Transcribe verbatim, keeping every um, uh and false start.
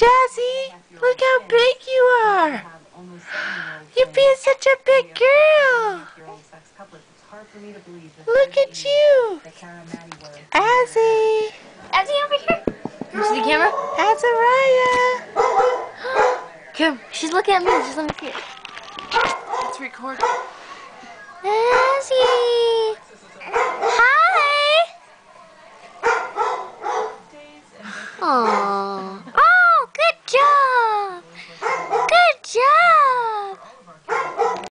Jazzy, look how big you are. You're being such a big girl. Look at you. Azzy. Azzy over here. You see the camera? Azariah. Come, she's looking at me. Just let me see it. Let's record. Azzy. Hi. Aww.